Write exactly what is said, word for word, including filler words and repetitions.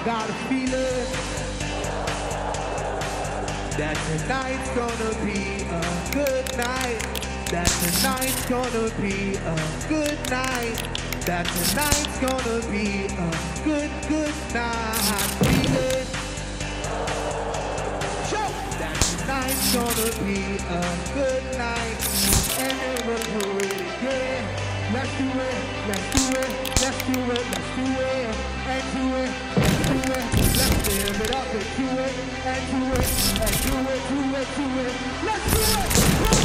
got a feeling that tonight's gonna be a good night. That tonight's gonna be a good night. That tonight's gonna be a good, good night. Feel it. Show that tonight's gonna be a good night. And never do it again. Let's do it, let's do it, let's do it, let's do it, and do it, and do it. Let's live it up and do it, and do it, and do it, do it, do it. Let's do it.